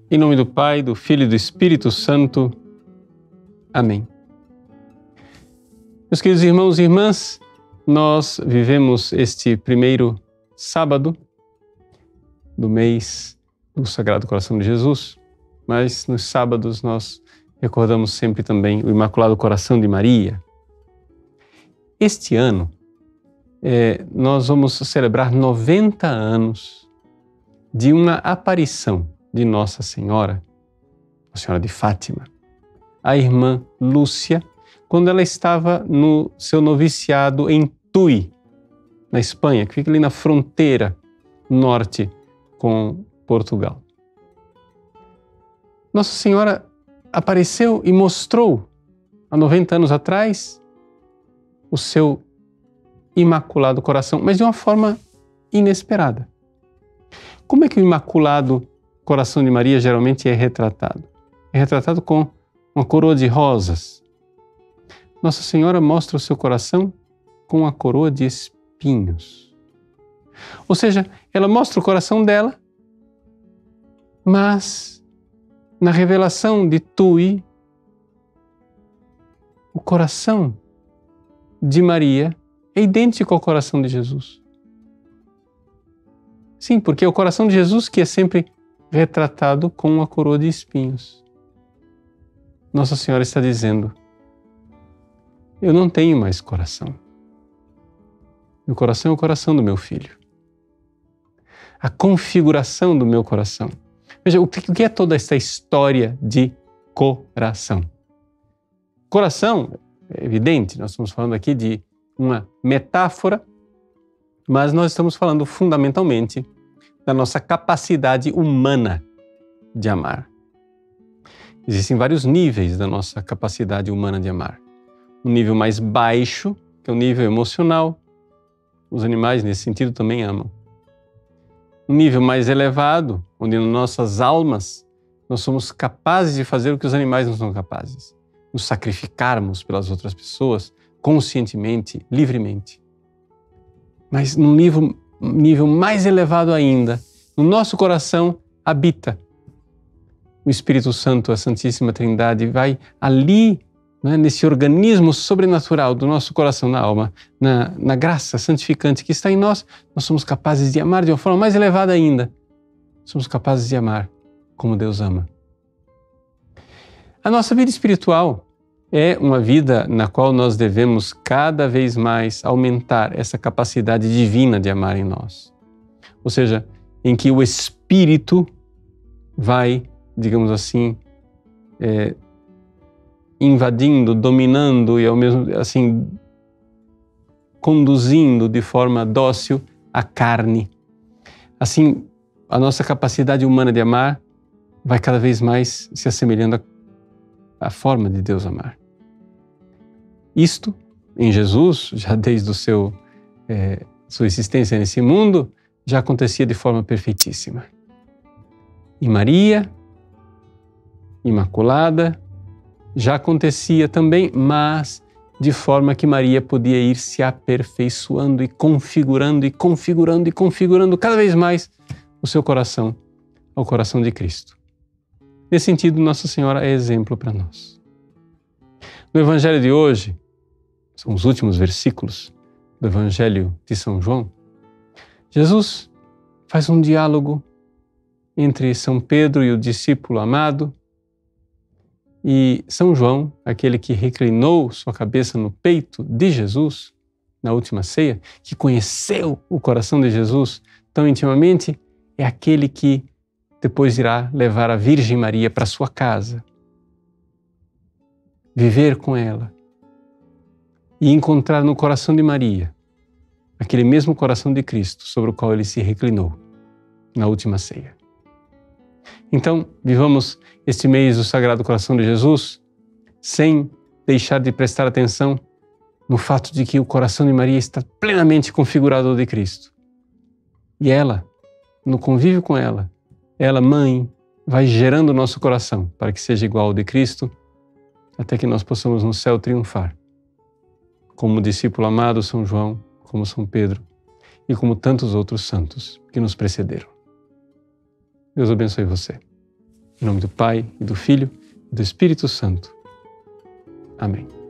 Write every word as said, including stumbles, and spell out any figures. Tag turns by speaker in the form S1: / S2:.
S1: Em nome do Pai, do Filho e do Espírito Santo. Amém. Meus queridos irmãos e irmãs, nós vivemos este primeiro sábado do mês do Sagrado Coração de Jesus, mas nos sábados nós recordamos sempre também o Imaculado Coração de Maria. Este ano, é, nós vamos celebrar noventa anos de uma aparição de Nossa Senhora, a Senhora de Fátima, a irmã Lúcia, quando ela estava no seu noviciado em Tui, na Espanha, que fica ali na fronteira norte com Portugal. Nossa Senhora apareceu e mostrou, há noventa anos atrás, o seu Imaculado Coração, mas de uma forma inesperada. Como é que o Imaculado Coração de Maria geralmente é retratado? É retratado com uma coroa de rosas. Nossa Senhora mostra o seu coração com uma coroa de espinhos. Ou seja, ela mostra o coração dela, mas na revelação de Tui, o coração de Maria é idêntico ao coração de Jesus. Sim, porque é o coração de Jesus que é sempre retratado com uma coroa de espinhos. Nossa Senhora está dizendo: eu não tenho mais coração. Meu coração é o coração do meu filho. A configuração do meu coração. Veja, o que é toda essa história de coração? Coração, é evidente, nós estamos falando aqui de uma metáfora, mas nós estamos falando fundamentalmente da nossa capacidade humana de amar. Existem vários níveis da nossa capacidade humana de amar. Um nível mais baixo, que é o nível emocional. Os animais, nesse sentido, também amam. Um nível mais elevado, onde nas nossas almas nós somos capazes de fazer o que os animais não são capazes. Nos sacrificarmos pelas outras pessoas, conscientemente, livremente. Mas num nível, nível mais elevado ainda, no nosso coração habita o Espírito Santo, a Santíssima Trindade, vai ali, né, nesse organismo sobrenatural do nosso coração, na alma, na, na graça santificante que está em nós, nós somos capazes de amar de uma forma mais elevada ainda. Somos capazes de amar como Deus ama. A nossa vida espiritual é uma vida na qual nós devemos cada vez mais aumentar essa capacidade divina de amar em nós. Ou seja, em que o Espírito vai, digamos assim, é, invadindo, dominando e ao mesmo assim conduzindo de forma dócil a carne. Assim, a nossa capacidade humana de amar vai cada vez mais se assemelhando à forma de Deus amar. Isto, em Jesus, já desde o seu, é, sua existência nesse mundo, já acontecia de forma perfeitíssima. Em Maria, Imaculada, já acontecia também, mas de forma que Maria podia ir se aperfeiçoando e configurando e configurando e configurando cada vez mais o seu coração ao coração de Cristo. Nesse sentido, Nossa Senhora é exemplo para nós. No Evangelho de hoje, são os últimos versículos do Evangelho de São João, Jesus faz um diálogo entre São Pedro e o discípulo amado, e São João, aquele que reclinou sua cabeça no peito de Jesus na última ceia, que conheceu o coração de Jesus tão intimamente, é aquele que depois irá levar a Virgem Maria para sua casa, viver com ela e encontrar no coração de Maria aquele mesmo coração de Cristo sobre o qual ele se reclinou na última ceia. Então, vivamos este mês do Sagrado Coração de Jesus sem deixar de prestar atenção no fato de que o coração de Maria está plenamente configurado ao de Cristo. E ela, no convívio com ela, ela, mãe, vai gerando o nosso coração para que seja igual ao de Cristo, até que nós possamos no céu triunfar, como o discípulo amado São João, como São Pedro e como tantos outros santos que nos precederam. Deus abençoe você. Em nome do Pai, e do Filho e do Espírito Santo. Amém.